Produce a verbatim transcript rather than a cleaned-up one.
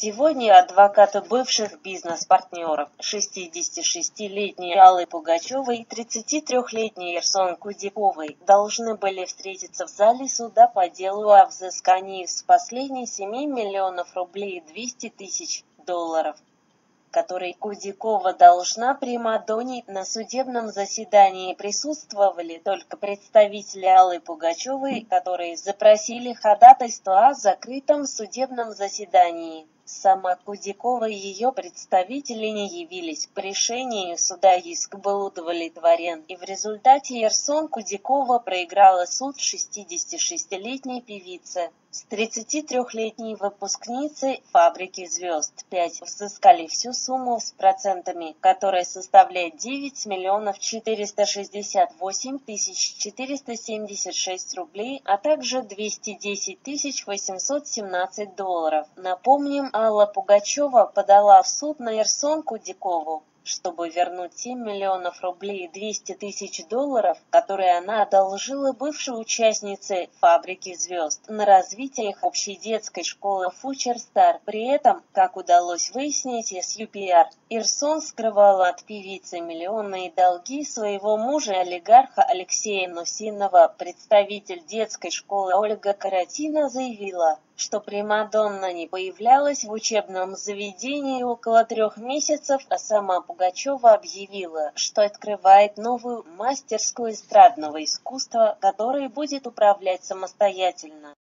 Сегодня адвокаты бывших бизнес-партнеров шестидесятишестилетней Аллы Пугачевой и тридцатитрёхлетней Ирсон Кудиковой должны были встретиться в зале суда по делу о взыскании с последней семи миллионов рублей и двести тысяч долларов, который Кудикова должна Примадонне. На судебном заседании присутствовали только представители Аллы Пугачевой, которые запросили ходатайство о закрытом судебном заседании. Сама Кудикова и ее представители не явились. По решению суда иск был удовлетворен, и в результате Ирсон Кудикова проиграла суд шестидесятишестилетней певице. С тридцатитрёхлетней выпускницы «Фабрики звезд» пять взыскали всю сумму с процентами, которая составляет девять миллионов четыреста шестьдесят восемь тысяч четыреста семьдесят шесть рублей, а также двести десять тысяч восемьсот семнадцать долларов. Напомним, Алла Пугачева подала в суд на Ирсон Кудикову, чтобы вернуть семь миллионов рублей и двести тысяч долларов, которые она одолжила бывшей участнице «Фабрики звезд» на развитие их общей детской школы Future Star. При этом, как удалось выяснить из ю пи ар, Ирсон скрывала от певицы миллионные долги своего мужа-олигарха Алексея Нусинова. Представитель детской школы Ольга Каратина заявила, что Примадонна не появлялась в учебном заведении около трех месяцев, а сама Пугачева объявила, что открывает новую мастерскую эстрадного искусства, которой будет управлять самостоятельно.